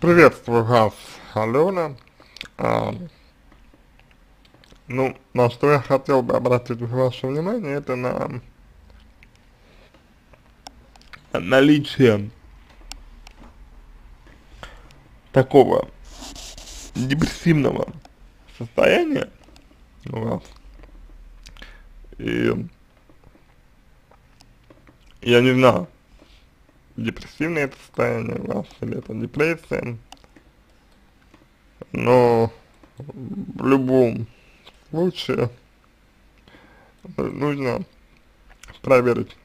Приветствую вас, Алена. А, на что я хотел бы обратить ваше внимание, это на наличие такого депрессивного состояния у вас. И я не знаю, депрессивное это состояние у вас или это депрессия, но в любом случае нужно проверить,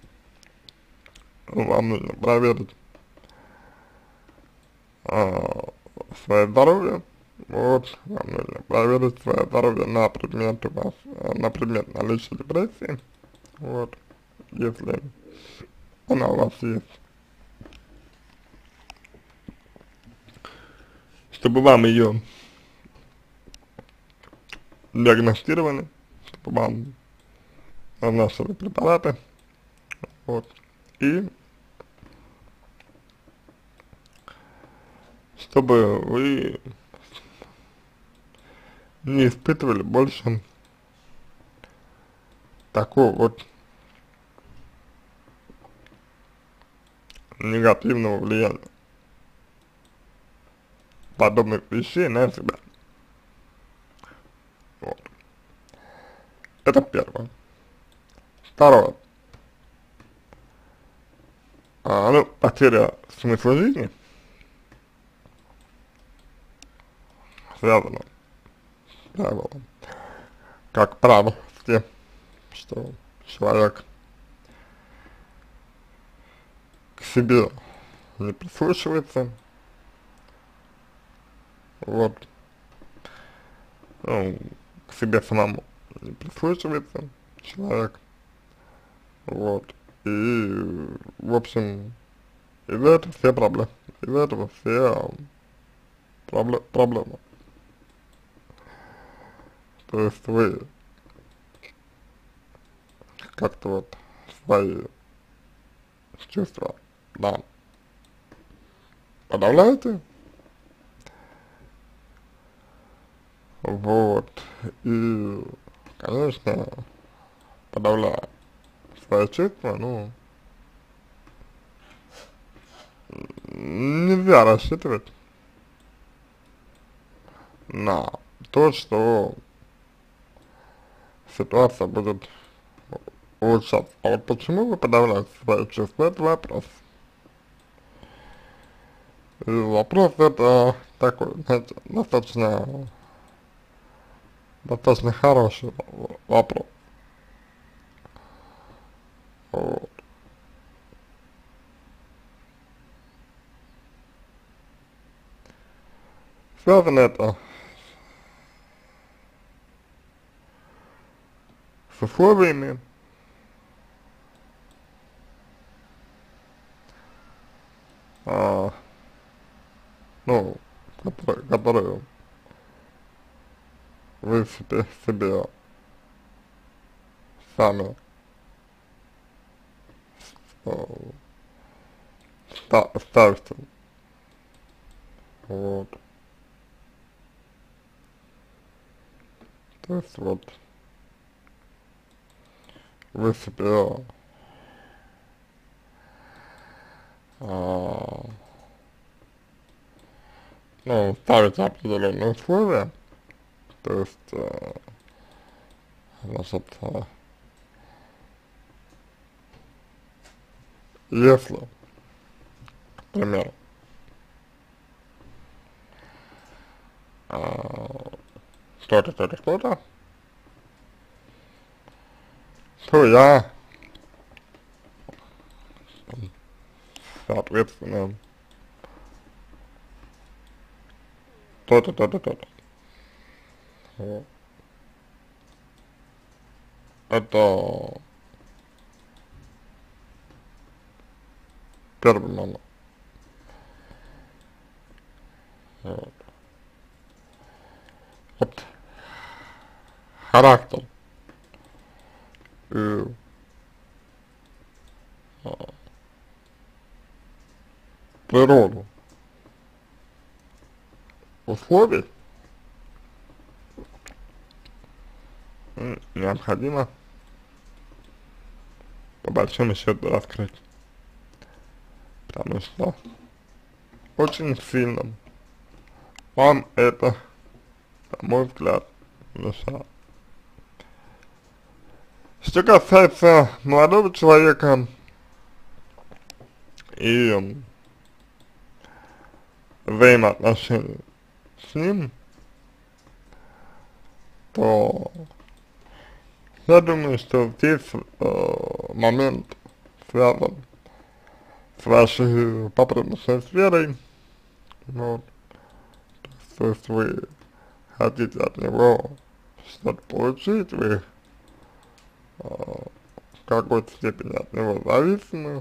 вам нужно проверить свое здоровье. Вот, вам нужно проверить свое здоровье на предмет у вас, на предмет наличия депрессии. Вот, если она у вас есть. Чтобы вам ее диагностировали, чтобы вам назначили препараты. Вот, и чтобы вы не испытывали больше такого вот негативного влияния подобных вещей на себя. Вот. Это первое. Второе. Потеря смысла жизни связана, правило, как правило, с тем, что человек к себе не прислушивается, вот, к себе самому не прислушивается человек, вот, и, в общем, из-за этого все проблемы, из-за этого все проблемы. То есть вы как-то вот свои чувства, да, подавляете, вот, и, конечно, подавляя свои чувства, нельзя рассчитывать на то, что ситуация будет улучшаться. А вот почему вы подавляете свои чувства, это вопрос. И вопрос это такой, знаете, достаточно хороший вопрос. Вот. Связано это с условиями, а, ну, которые вы себе сами э, ставьте. Вот. То есть вот вы себе а, ставите определенные условия, то есть значит, если, к примеру, что-то, то я, соответственно, то-то. Вот. Это первый момент. Вот. Вот характер и природу условий необходимо по большому счету раскрыть, потому что очень сильно вам это, на мой взгляд, мешает. Что касается молодого человека и взаимоотношений с ним, то я думаю, что здесь момент связан с вашей потребностной сферой, вот, то есть вы хотите от него что-то получить, вы в какой-то степени от него зависимы,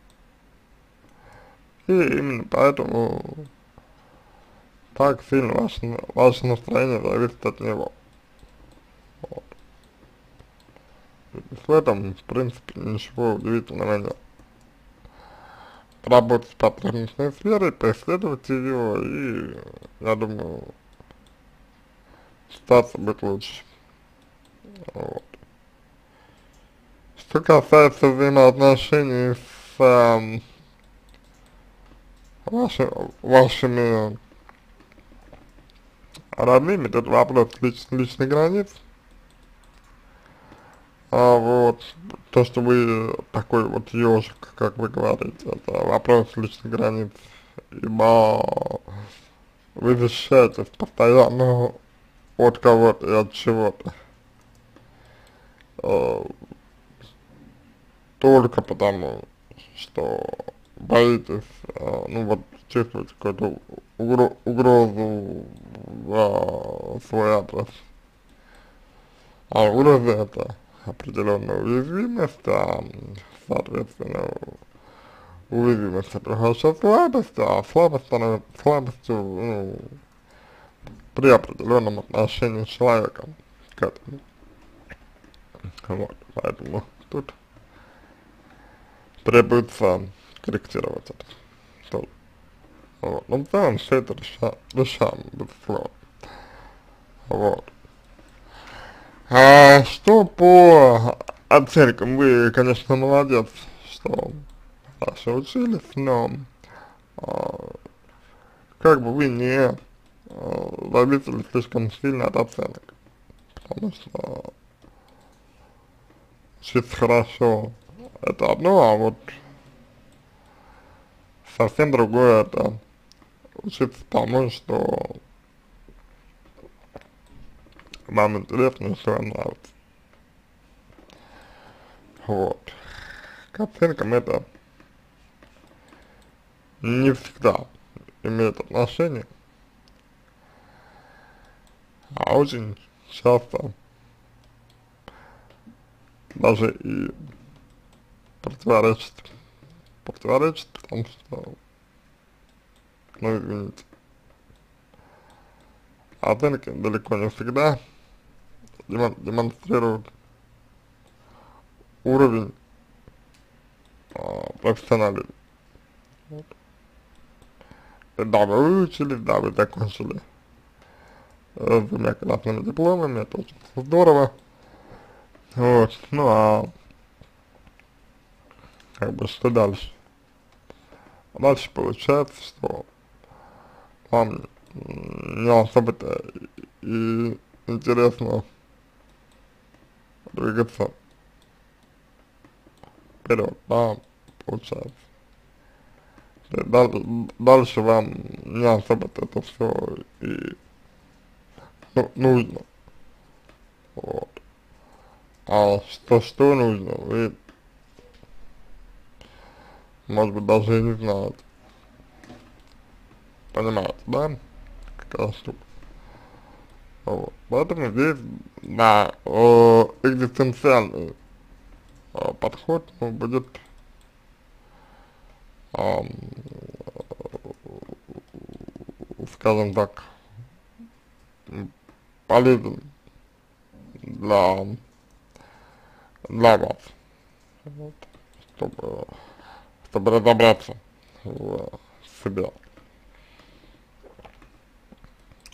и именно поэтому так сильно ваше настроение зависит от него. Вот. В этом, в принципе, ничего удивительного нет. Работать с потребностной сферой, преследовать ее, и, я думаю, ситуация будет лучше. Вот. Что касается взаимоотношений с вашими родными, тут вопрос личных границ. Вот, то, что вы такой вот ежик, как вы говорите, это вопрос личных границ, ибо вы защищаетесь постоянно от кого-то и от чего-то. Э, Только потому, что боитесь, ну вот, чувствуете какую-то угрозу в свой адрес. А угроза это определенная уязвимость, соответственно, уязвимость превращается в слабость, а слабость становится слабостью, ну, при определенном отношении с человеком к этому. Вот, поэтому тут требуется корректировать это. Тут. Вот. Но в целом все это решаем, безусловно. Вот. Что по оценкам, вы, конечно, молодец, что хорошо учились, но как бы вы не зависели слишком сильно от оценок, потому что учиться хорошо это одно, а вот совсем другое это учиться тому, что вам интересно и что вам нравится. Вот. К оценкам это не всегда имеет отношение, а очень часто даже и противоречит, потому что, ну извините, оценки далеко не всегда демонстрируют уровень профессионализма. Вот. И да, вы выучились, да, вы закончили с двумя классными дипломами, это очень здорово. Вот, ну а как бы что дальше? Дальше получается, что вам не особо-то и интересно двигаться вперед, да, получается. Дальше вам не особо-то это все и нужно. Вот. А что нужно, вы, может быть, даже и не знаете. Понимаете, да? Какая штука. Вот. Поэтому здесь, да, экзистенциальный подход, ну, будет скажем так, полезен для, для вас, вот, чтобы разобраться в себе.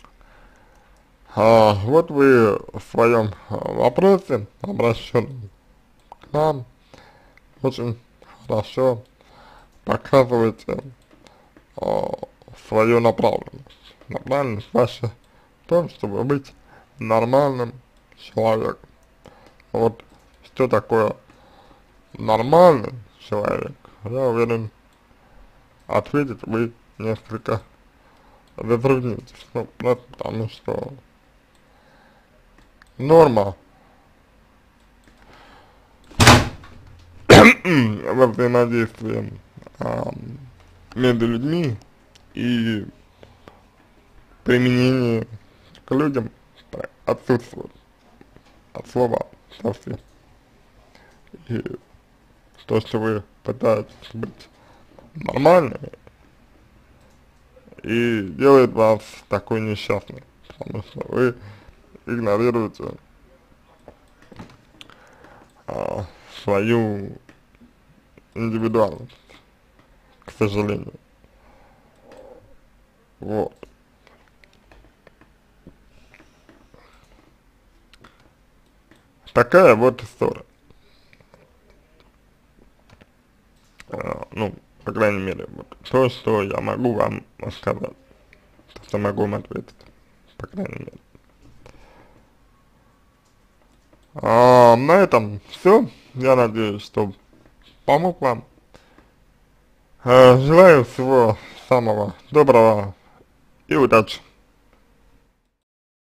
Вот вы в своем вопросе, обращенном к нам, очень хорошо показываете свою направленность. Направленность ваша в том, чтобы быть нормальным человеком. Вот что такое нормальный человек, я уверен, ответить вы несколько затруднитесь. Ну, просто потому что норма во взаимодействии между людьми и применение к людям отсутствует от слова совсем. И то, что вы пытаетесь быть нормальными, и делает вас такой несчастной, потому что вы игнорируете свою индивидуальность, к сожалению. Вот. Такая вот история. Ну, по крайней мере, вот то, что я могу вам сказать, то, что могу вам ответить, по крайней мере. На этом все. Я надеюсь, что помог вам. Желаю всего самого доброго и удачи.